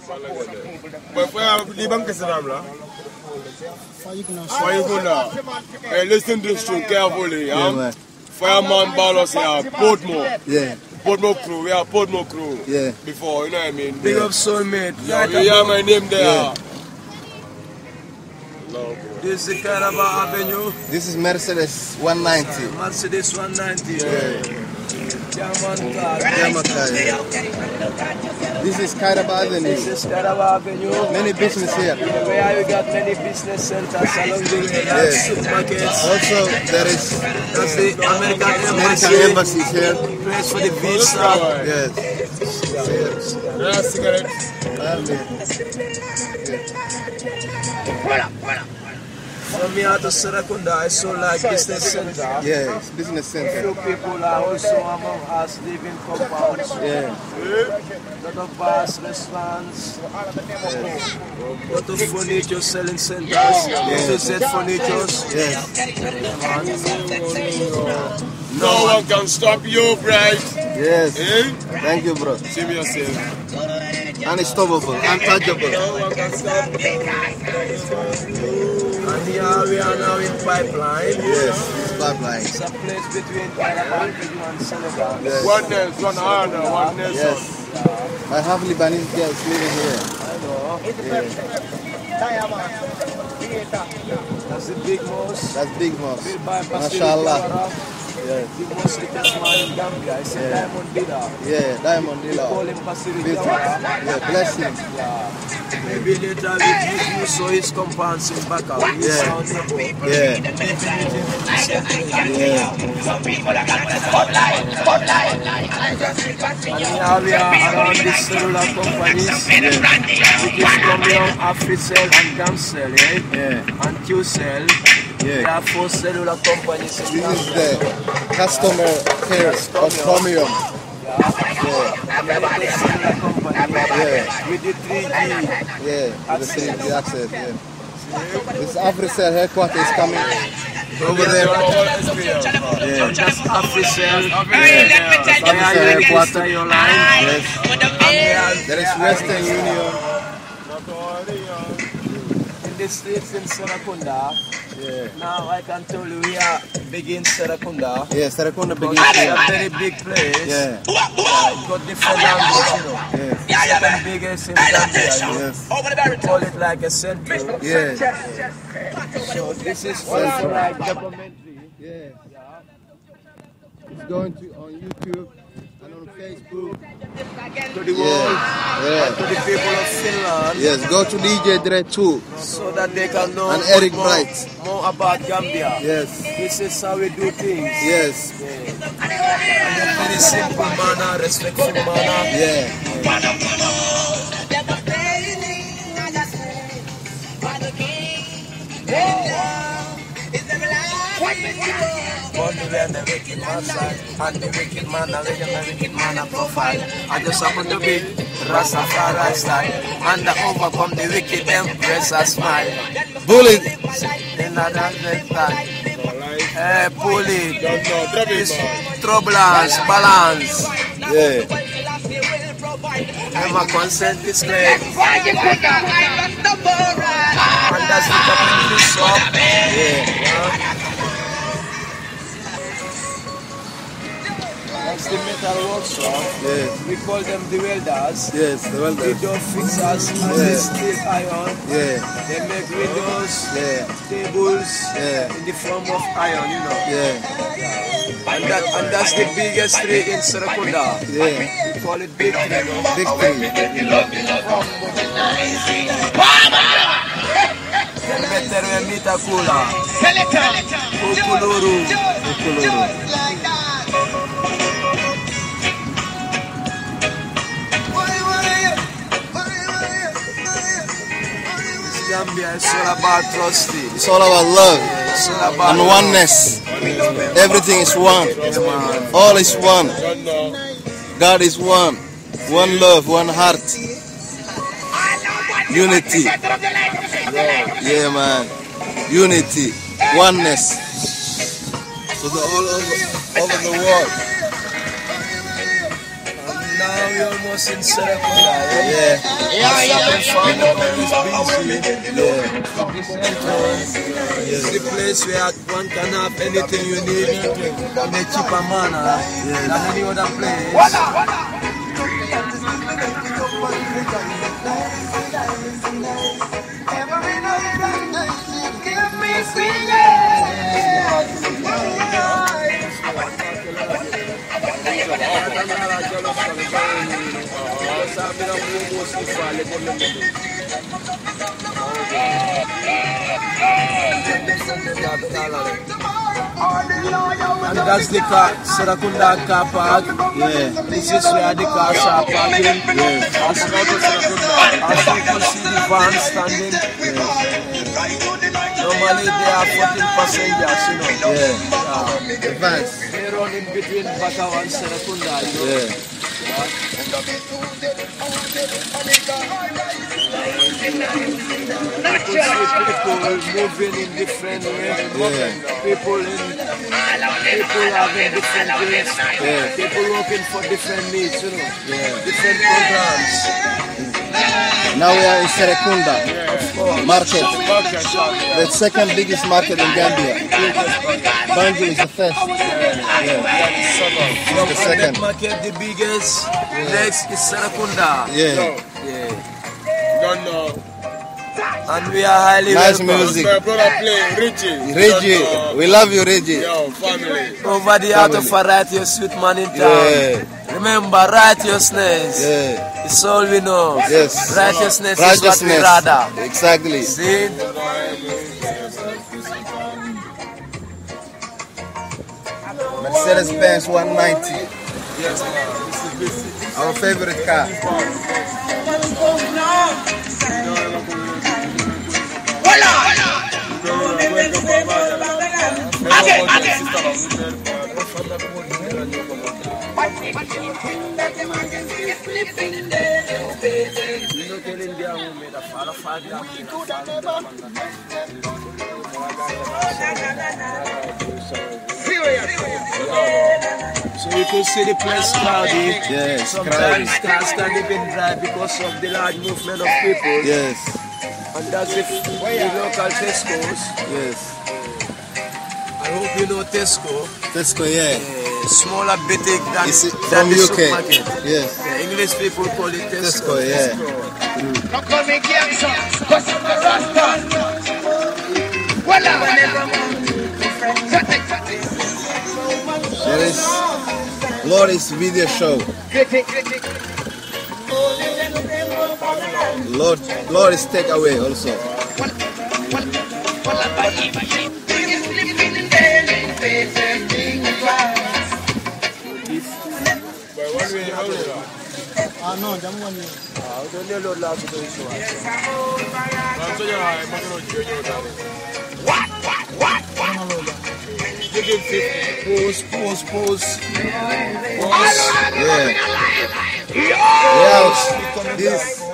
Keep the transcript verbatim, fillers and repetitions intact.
But for the bank is Ramla. Serekunda. Hey, listen to this tune carefully. Yeah, man. Fireman Ballos here, Portmore. Yeah. Portmore crew, we are Portmore crew. Yeah. Before, you know what I mean? Big up soulmate. Yeah, you hear my name there. Yeah. This is Caraba Avenue. This is Mercedes one ninety. Mercedes one ninety. Yeah. German car. German car. Yeah. This is Caraba Avenue. This is Caraba Avenue. Many business here. Where you got many business centers along the way. Yes. Supermarkets. Also, there is that's the American Embassy. American Embassy here. Place for the visa. Yes. Yes. Yeah, cigarette. From here to Serekunda, I saw like business center. Yeah, it's business center. Few people are also among us living compounds. Yeah. Lot of bars, restaurants, yeah. Lot of furniture selling centers. Yeah. To set furnitures. Yeah. No one can stop you, bright. Yes. Eh? Thank you, bro. See me yourself. Unstoppable, untouchable. No one can stop you. And here we are now in Pipeline. Yes, it's Pipeline. It's a place between Pipeline and Senegal. Yes. Oneness, one honor, one nation. Yes. Yeah. I have Lebanese girls living here. I know. Yeah. That's the big mosque. That's big mosque. Built by Mashallah. Yeah. The most richest man in Gambia. It's a yeah. diamond dealer. Yeah, diamond dealer. We call him Pasiri Yeah, bless him. Yeah. Maybe later we give you so his compounds in Baka. Yeah. Yeah. Yeah. And here we are around the cellular companies. Yeah. Which is Gambia, Africell and Gamcell, eh? Yeah. And Qcell. Yeah. There are four cellular companies. This is the customer care of Chromium. Yeah. Yeah. Yeah. With the three G. Yeah, with the three G access. Yeah. This Africell headquarters is coming over there. Yeah. That's Africell. Yeah. That's Africell headquarters. Yes. There is Western Union. In the streets in Serekunda. Yeah. Now I can tell you we are big in Serekunda. Yeah, Serekunda begins It's here. a very big place. Yeah. Yeah, it got different languages, you know. Yeah. It's the biggest in Gambia, you know. Yes. We call it like a center. Yeah. So this is also like documentary. Yeah. It's going to on YouTube and on Facebook. To the world, Yeah. and to the people of Finland. Yes, go to D J Dre too. So that they can know And Eric more, Bright. more about Gambia. Yes. This is how we do things. Yes. Yeah. And in very simple manner, respectful manner. Yeah. Born the way and the wicked man side, and the wicked man, the way and the wicked man a profile. I just happen to be Rastafari style, and I overcome the wicked empress a smile. Bully. Then I dance next time. Hey, pull it. It's troublance, balance. Yeah. Never consent is claim. And that's the company shop. Yeah. That's the metal workshop. Yes. We call them the welders. Yes, the The welders. door fixers and Yeah. the steel iron. Yeah. They make windows, Yeah. tables Yeah. in the form of iron, you know. Yeah. And that and that's the biggest tree in Serekunda. Yeah. We call it big tree. Big tree. Better we meet a cooler. Kukuluru. Kukuluru. Gambia is all about trusty. It's all about love It's all about and oneness. Everything is one. All is one. God is one. One love, one heart. Unity. Yeah, man. Unity. Oneness. So the all over, over the world. And now we we almost in Serekunda. Yeah. Yeah, yeah, it's the place where one can have anything you need in a cheaper manner than any other place. And that's the car, Serekunda car park. Yeah. This is where the cars are parking. Yes. As you can see the van standing. Yeah. Normally there are fourteen passengers, you know. Yeah. Uh, The vans. they run in between Bakau and Serekunda, you know. Yeah. You see people moving in different ways. Yeah. People in people having different things. Yeah. People working for different needs, you know. Yeah. Different programs. Now we are in Serekunda market, Okay, sorry. the second biggest market in Gambia. Banjul is the first. Yeah. From The second. that market, the biggest. Next is Serekunda. Yeah. Yeah. Don't know. And we are highly Nice welcome. music. My brother play Richie. Reggie, we love you, Reggie. Yo, family. Over the art of a righteous sweet man in town. Yeah. Remember, righteousness. Yeah. It's all we know. Yes. Righteousness, is what we Righteousness. rather. Exactly. See? Mercedes Benz one ninety, Yes, man. This is our favorite car. So you can see the place crowded. Yes, Sometimes crowded. cars can't even drive because of the large movement of people. Yes, And that's it. The local Tesco's. yes. I hope you know Tesco. Tesco, yeah. Uh, smaller boutique than, Is it than from the U K? supermarket. Yes. The English people call it Tesco. Tesco, yeah. There is Glory's video show. Lord, Glory's takeaway also. Ah, no, ya me voy Ah, don't you love to do so? What? What? Pose, pose, pose. Yeah. Yeah. This